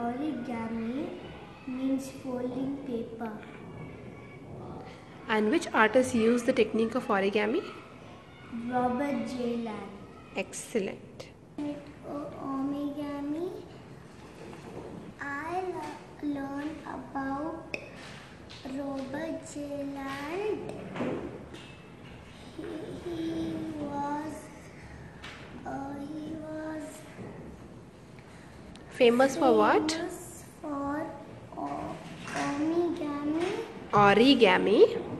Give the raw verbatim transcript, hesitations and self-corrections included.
Origami means folding paper. And which artist used the technique of origami? Robert J. Land. Excellent. Origami. I learned about Robert J. Land. He, he was uh, he was famous for what? Famous for origami. Origami.